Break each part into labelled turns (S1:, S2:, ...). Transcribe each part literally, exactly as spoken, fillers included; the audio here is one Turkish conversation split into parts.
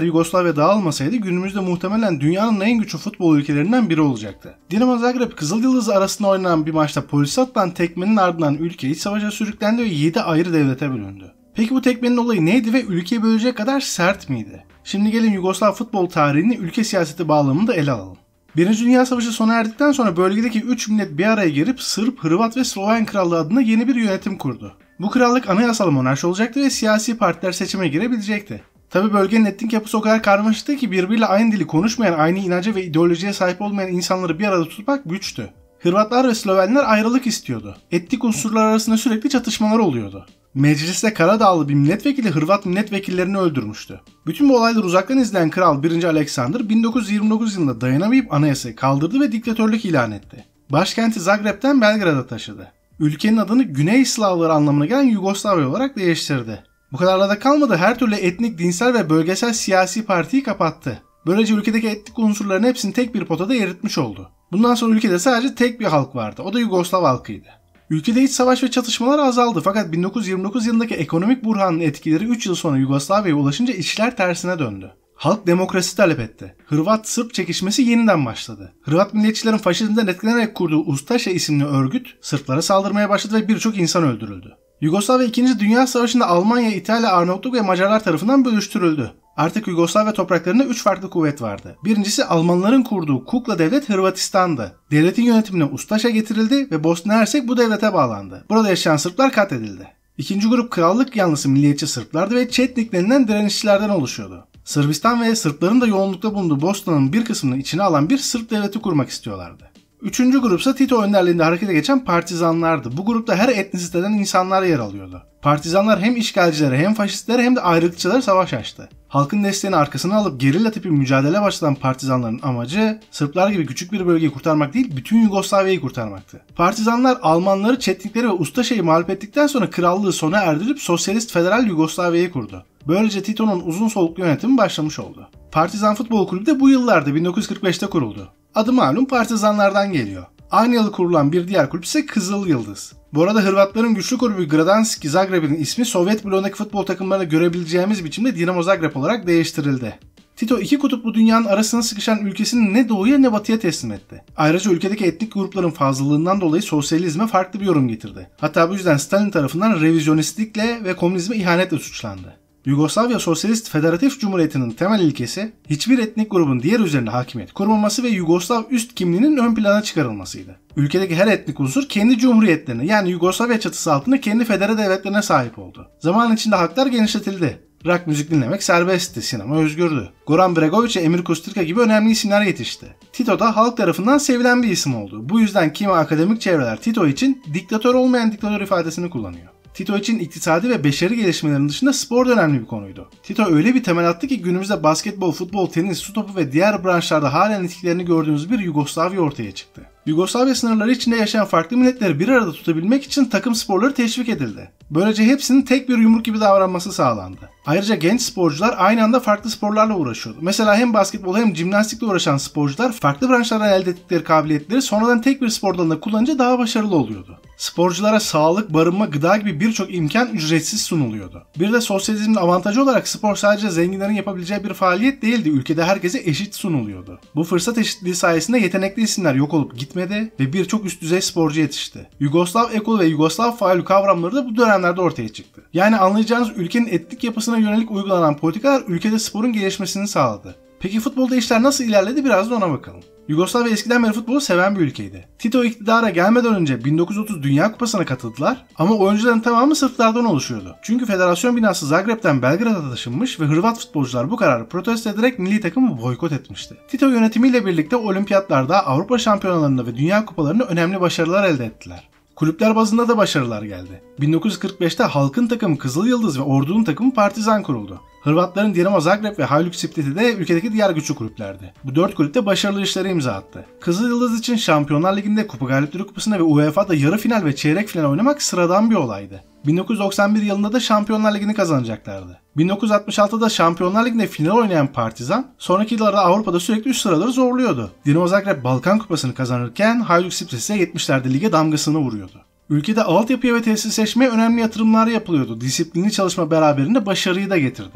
S1: eğer Yugoslavya dağılmasaydı günümüzde muhtemelen dünyanın en güçlü futbol ülkelerinden biri olacaktı. Dinamo Zagreb Kızıl Yıldız arasında oynanan bir maçta polise atılan tekmenin ardından ülke iç savaşa sürüklendi ve yedi ayrı devlete bölündü. Peki bu tekmenin olayı neydi ve ülkeyi bölecek kadar sert miydi? Şimdi gelin Yugoslav futbol tarihini ülke siyaseti bağlamında ele alalım. Birinci Dünya Savaşı sona erdikten sonra bölgedeki üç millet bir araya gelip Sırp, Hırvat ve Sloven Krallığı adına yeni bir yönetim kurdu. Bu krallık anayasal monarşi olacaktı ve siyasi partiler seçime girebilecekti. Tabi bölgenin etnik yapısı o kadar karmaşıktı ki birbiriyle aynı dili konuşmayan, aynı inanca ve ideolojiye sahip olmayan insanları bir arada tutmak güçtü. Hırvatlar ve Slovenler ayrılık istiyordu. Etnik unsurlar arasında sürekli çatışmalar oluyordu. Mecliste Karadağlı bir milletvekili Hırvat milletvekillerini öldürmüştü. Bütün bu olayları uzaktan izleyen Kral birinci Alexander bin dokuz yüz yirmi dokuz yılında dayanamayıp anayasayı kaldırdı ve diktatörlük ilan etti. Başkenti Zagreb'ten Belgrad'a taşıdı. Ülkenin adını Güney Slavları anlamına gelen Yugoslavya olarak değiştirdi. Bu kadarla da kalmadı, her türlü etnik, dinsel ve bölgesel siyasi partiyi kapattı. Böylece ülkedeki etnik unsurların hepsini tek bir potada eritmiş oldu. Bundan sonra ülkede sadece tek bir halk vardı, o da Yugoslav halkıydı. Ülkede iç savaş ve çatışmalar azaldı fakat bin dokuz yüz yirmi dokuz yılındaki ekonomik buhranın etkileri üç yıl sonra Yugoslavya'ya ulaşınca işler tersine döndü. Halk demokrasi talep etti. Hırvat-Sırp çekişmesi yeniden başladı. Hırvat milliyetçilerin faşizmden etkilenerek kurduğu Ustaša isimli örgüt Sırplara saldırmaya başladı ve birçok insan öldürüldü. Yugoslavya ikinci. Dünya Savaşı'nda Almanya, İtalya, Arnavutluk ve Macarlar tarafından bölüştürüldü. Artık Yugoslavya topraklarında üç farklı kuvvet vardı. Birincisi Almanların kurduğu Kukla Devlet Hırvatistan'dı. Devletin yönetimine Ustaša getirildi ve Bosna Hersek bu devlete bağlandı. Burada yaşayan Sırplar katledildi. İkinci grup krallık yanlısı milliyetçi Sırplardı ve Çetnik denilen direnişçilerden oluşuyordu. Sırbistan ve Sırpların da yoğunlukta bulunduğu Bosna'nın bir kısmını içine alan bir Sırp devleti kurmak istiyorlardı. Üçüncü grupsa Tito önderliğinde harekete geçen partizanlardı. Bu grupta her etnisiteden insanlar yer alıyordu. Partizanlar hem işgalcilere hem faşistlere hem de ayrılıkçılara savaş açtı. Halkın desteğini arkasına alıp gerilla tipi mücadele başlatan partizanların amacı Sırplar gibi küçük bir bölgeyi kurtarmak değil, bütün Yugoslavya'yı kurtarmaktı. Partizanlar Almanları, Çetnikleri ve Ustaşa'yı mağlup ettikten sonra krallığı sona erdirip Sosyalist Federal Yugoslavya'yı kurdu. Böylece Tito'nun uzun soluklu yönetimi başlamış oldu. Partizan Futbol Kulübü de bu yıllarda bin dokuz yüz kırk beşte kuruldu. Adı malum partizanlardan geliyor. Aynı yıl kurulan bir diğer kulüp ise Kızıl Yıldız. Bu arada Hırvatların güçlü kulübü Gradanski Zagreb'in ismi Sovyet bloğundaki futbol takımlarına görebileceğimiz biçimde Dinamo Zagreb olarak değiştirildi. Tito iki kutuplu dünyanın arasına sıkışan ülkesini ne doğuya ne batıya teslim etti. Ayrıca ülkedeki etnik grupların fazlalığından dolayı sosyalizme farklı bir yorum getirdi. Hatta bu yüzden Stalin tarafından revizyonistlikle ve komünizme ihanetle suçlandı. Yugoslavya Sosyalist Federatif Cumhuriyeti'nin temel ilkesi hiçbir etnik grubun diğer üzerinde hakimiyet kurmaması ve Yugoslav üst kimliğinin ön plana çıkarılmasıydı. Ülkedeki her etnik unsur kendi cumhuriyetlerine, yani Yugoslavya çatısı altında kendi federe devletlerine sahip oldu. Zaman içinde haklar genişletildi. Rock müzik dinlemek serbestti, sinema özgürdü. Goran Bregovic ve Emir Kusturica gibi önemli isimler yetişti. Tito da halk tarafından sevilen bir isim oldu. Bu yüzden kimi akademik çevreler Tito için diktatör olmayan diktatör ifadesini kullanıyor. Tito için iktisadi ve beşeri gelişmelerin dışında spor da önemli bir konuydu. Tito öyle bir temel attı ki günümüzde basketbol, futbol, tenis, su topu ve diğer branşlarda halen etkilerini gördüğümüz bir Yugoslavya ortaya çıktı. Yugoslavya sınırları içinde yaşayan farklı milletleri bir arada tutabilmek için takım sporları teşvik edildi. Böylece hepsinin tek bir yumruk gibi davranması sağlandı. Ayrıca genç sporcular aynı anda farklı sporlarla uğraşıyordu. Mesela hem basketbol hem jimnastikle uğraşan sporcular farklı branşlardan elde ettikleri kabiliyetleri sonradan tek bir spor dalında kullanınca daha başarılı oluyordu. Sporculara sağlık, barınma, gıda gibi birçok imkan ücretsiz sunuluyordu. Bir de sosyalizmin avantajı olarak spor sadece zenginlerin yapabileceği bir faaliyet değildi. Ülkede herkese eşit sunuluyordu. Bu fırsat eşitliği sayesinde yetenekli isimler yok olup gitmedi ve birçok üst düzey sporcu yetişti. Yugoslav ekol ve Yugoslav faul kavramları da bu dönemlerde ortaya çıktı. Yani anlayacağınız ülkenin etnik yapısına yönelik uygulanan politikalar ülkede sporun gelişmesini sağladı. Peki futbolda işler nasıl ilerledi, biraz da ona bakalım. Yugoslavya eskiden beri futbolu seven bir ülkeydi. Tito iktidara gelmeden önce bin dokuz yüz otuz Dünya Kupası'na katıldılar ama oyuncuların tamamı Sırplardan oluşuyordu. Çünkü federasyon binası Zagreb'den Belgrad'a taşınmış ve Hırvat futbolcular bu kararı protesto ederek milli takımı boykot etmişti. Tito yönetimiyle birlikte olimpiyatlarda, Avrupa şampiyonalarında ve Dünya Kupalarında önemli başarılar elde ettiler. Kulüpler bazında da başarılar geldi. bin dokuz yüz kırk beşte halkın takımı Kızıl Yıldız ve ordunun takımı Partizan kuruldu. Hırvatların Dinamo Zagreb ve Hajduk Split'i de ülkedeki diğer güçlü kulüplerdi. Bu dört kulüp de başarılı işlere imza attı. Kızıl Yıldız için Şampiyonlar Ligi'nde, Kupa Galipleri Kupası'nda ve U E F A'da yarı final ve çeyrek final oynamak sıradan bir olaydı. bin dokuz yüz doksan bir yılında da Şampiyonlar Ligi'ni kazanacaklardı. bin dokuz yüz altmış altıda Şampiyonlar Ligi'nde final oynayan Partizan, sonraki yıllarda Avrupa'da sürekli üst sıraları zorluyordu. Dinamo Zagreb Balkan Kupası'nı kazanırken Hajduk Split ise yetmişlerde lige damgasını vuruyordu. Ülkede altyapıya ve tesisleşmeye önemli yatırımlar yapılıyordu. Disiplinli çalışma beraberinde başarıyı da getirdi.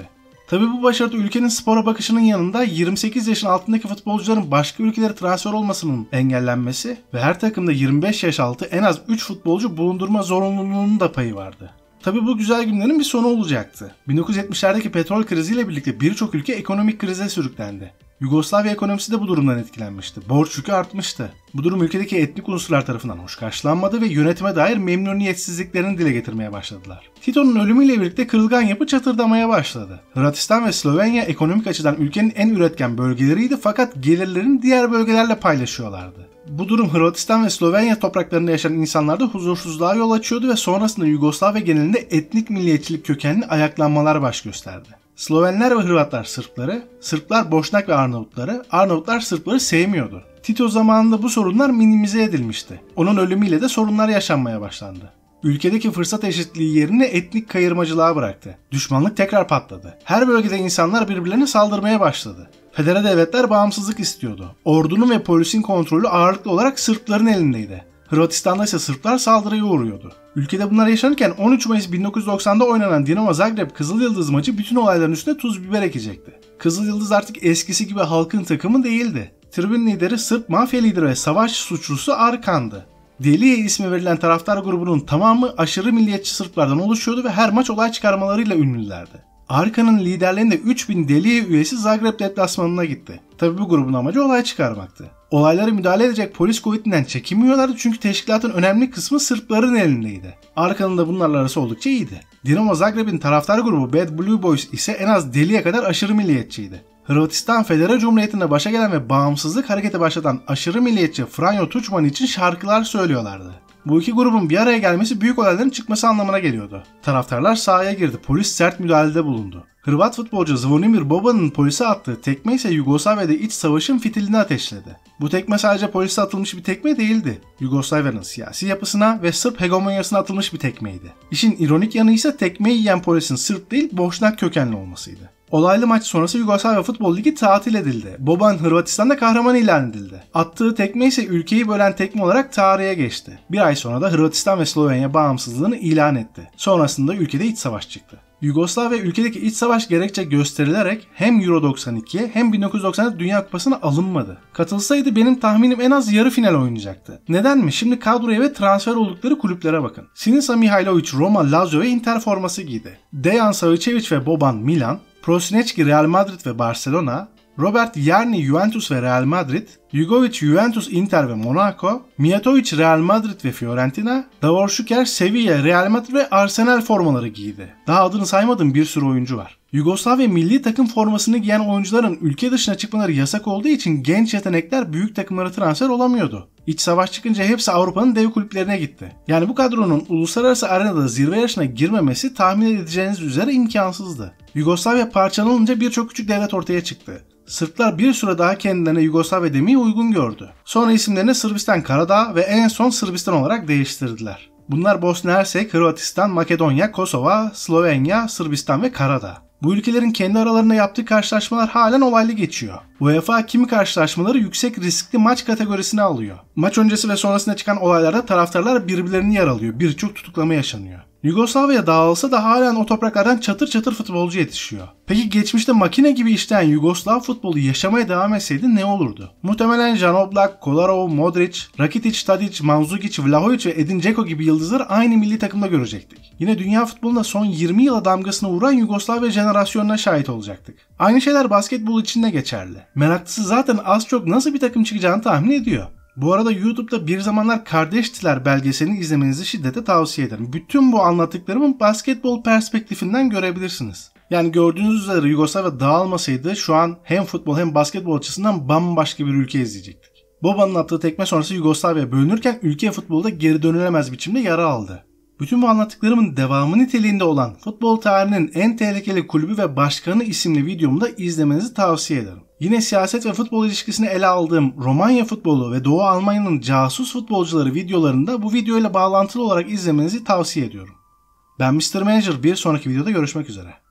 S1: Tabi bu başarı ülkenin spora bakışının yanında yirmi sekiz yaşın altındaki futbolcuların başka ülkelere transfer olmasının engellenmesi ve her takımda yirmi beş yaş altı en az üç futbolcu bulundurma zorunluluğunun da payı vardı. Tabi bu güzel günlerin bir sonu olacaktı. bin dokuz yüz yetmişlerdeki petrol kriziyle birlikte birçok ülke ekonomik krize sürüklendi. Yugoslavya ekonomisi de bu durumdan etkilenmişti. Borç yükü artmıştı. Bu durum ülkedeki etnik unsurlar tarafından hoş karşılanmadı ve yönetime dair memnuniyetsizliklerini dile getirmeye başladılar. Tito'nun ölümüyle birlikte kırılgan yapı çatırdamaya başladı. Hırvatistan ve Slovenya ekonomik açıdan ülkenin en üretken bölgeleriydi fakat gelirlerini diğer bölgelerle paylaşıyorlardı. Bu durum Hırvatistan ve Slovenya topraklarında yaşayan insanlarda huzursuzluğa yol açıyordu ve sonrasında Yugoslavya genelinde etnik milliyetçilik kökenli ayaklanmalar baş gösterdi. Slovenler ve Hırvatlar Sırpları, Sırplar Boşnak ve Arnavutları, Arnavutlar Sırpları sevmiyordu. Tito zamanında bu sorunlar minimize edilmişti. Onun ölümüyle de sorunlar yaşanmaya başlandı. Ülkedeki fırsat eşitliği yerini etnik kayırmacılığa bıraktı. Düşmanlık tekrar patladı. Her bölgede insanlar birbirlerine saldırmaya başladı. Federal devletler bağımsızlık istiyordu. Ordunun ve polisin kontrolü ağırlıklı olarak Sırpların elindeydi. Hırvatistan'da ise Sırplar saldırıya uğruyordu. Ülkede bunlar yaşanırken on üç Mayıs bin dokuz yüz doksan'da oynanan Dinamo Zagreb Kızıl Yıldız maçı bütün olayların üstüne tuz biber ekecekti. Kızıl Yıldız artık eskisi gibi halkın takımı değildi. Tribün lideri Sırp mafya lideri ve savaş suçlusu Arkan'dı. Deliye ismi verilen taraftar grubunun tamamı aşırı milliyetçi Sırplardan oluşuyordu ve her maç olay çıkarmalarıyla ünlülerdi. Arka'nın liderliğinde üç bin Deliye üyesi Zagreb deplasmanına gitti. Tabi bu grubun amacı olay çıkarmaktı. Olaylara müdahale edecek polis kuvvetinden çekinmiyorlardı çünkü teşkilatın önemli kısmı Sırpların elindeydi. Arka'nın da bunlarla arası oldukça iyiydi. Dinamo Zagreb'in taraftar grubu Bad Blue Boys ise en az Deliye kadar aşırı milliyetçiydi. Hırvatistan Federal Cumhuriyeti'nde başa gelen ve bağımsızlık hareketi başlatan aşırı milliyetçi Franjo Tuđman için şarkılar söylüyorlardı. Bu iki grubun bir araya gelmesi büyük olayların çıkması anlamına geliyordu. Taraftarlar sahaya girdi, polis sert müdahalede bulundu. Hırvat futbolcu Zvonimir Boban'ın polise attığı tekme ise Yugoslavya'da iç savaşın fitilini ateşledi. Bu tekme sadece polise atılmış bir tekme değildi. Yugoslavya'nın siyasi yapısına ve Sırp hegemonyasına atılmış bir tekmeydi. İşin ironik yanı ise tekmeyi yiyen polisin Sırp değil Boşnak kökenli olmasıydı. Olaylı maç sonrası Yugoslavya Futbol Ligi tatil edildi. Boban Hırvatistan'da kahraman ilan edildi. Attığı tekme ise ülkeyi bölen tekme olarak tarihe geçti. Bir ay sonra da Hırvatistan ve Slovenya bağımsızlığını ilan etti. Sonrasında ülkede iç savaş çıktı. Yugoslavya ülkedeki iç savaş gerekçe gösterilerek hem Euro doksan ikiye hem bin dokuz yüz doksan dört Dünya Kupası'na alınmadı. Katılsaydı benim tahminim en az yarı final oynayacaktı. Neden mi? Şimdi kadroya ve transfer oldukları kulüplere bakın. Sinisa Mihajlović Roma, Lazio ve Inter forması giydi. Dejan Savicevic ve Boban Milan, Prosinecki Real Madrid ve Barcelona, Robert Jarni Juventus ve Real Madrid, Jugovic Juventus Inter ve Monaco, Mijatovic Real Madrid ve Fiorentina, Davor Šuker Sevilla, Real Madrid ve Arsenal formaları giydi. Daha adını saymadığım bir sürü oyuncu var. Yugoslavya milli takım formasını giyen oyuncuların ülke dışına çıkmaları yasak olduğu için genç yetenekler büyük takımlara transfer olamıyordu. İç savaş çıkınca hepsi Avrupa'nın dev kulüplerine gitti. Yani bu kadronun uluslararası arenada zirve yarışına girmemesi tahmin edeceğiniz üzere imkansızdı. Yugoslavya parçalanınca birçok küçük devlet ortaya çıktı. Sırplar bir süre daha kendilerine Yugoslavya demeyi uygun gördü. Sonra isimlerini Sırbistan Karadağ ve en son Sırbistan olarak değiştirdiler. Bunlar Bosna Hersek, Hırvatistan, Makedonya, Kosova, Slovenya, Sırbistan ve Karadağ. Bu ülkelerin kendi aralarında yaptığı karşılaşmalar halen olaylı geçiyor. UEFA kimi karşılaşmaları yüksek riskli maç kategorisine alıyor. Maç öncesi ve sonrasında çıkan olaylarda taraftarlar birbirlerini yaralıyor. Birçok tutuklama yaşanıyor. Yugoslavya dağılsa da halen o topraklardan çatır çatır futbolcu yetişiyor. Peki geçmişte makine gibi işleyen Yugoslav futbolu yaşamaya devam etseydi ne olurdu? Muhtemelen Jan Oblak, Kolarov, Modric, Rakitic, Tadic, Mandzukic, Vlahovic ve Edin Dzeko gibi yıldızları aynı milli takımda görecektik. Yine dünya futbolunda son yirmi yıla damgasını vuran Yugoslavya jenerasyonuna şahit olacaktık. Aynı şeyler basketbol için de geçerli. Meraklısı zaten az çok nasıl bir takım çıkacağını tahmin ediyor. Bu arada YouTube'da Bir Zamanlar Kardeştiler belgeselini izlemenizi şiddetle tavsiye ederim. Bütün bu anlattıklarımı basketbol perspektifinden görebilirsiniz. Yani gördüğünüz üzere Yugoslavya dağılmasaydı şu an hem futbol hem basketbol açısından bambaşka bir ülke izleyecektik. Boban'ın attığı tekme sonrası Yugoslavya bölünürken ülke futbolda geri dönülemez biçimde yara aldı. Bütün bu anlattıklarımın devamı niteliğinde olan Futbol Tarihinin En Tehlikeli Kulübü ve Başkanı isimli videomu da izlemenizi tavsiye ederim. Yine siyaset ve futbol ilişkisini ele aldığım Romanya futbolu ve Doğu Almanya'nın casus futbolcuları videolarında bu videoyla bağlantılı olarak izlemenizi tavsiye ediyorum. Ben mister Manager, bir sonraki videoda görüşmek üzere.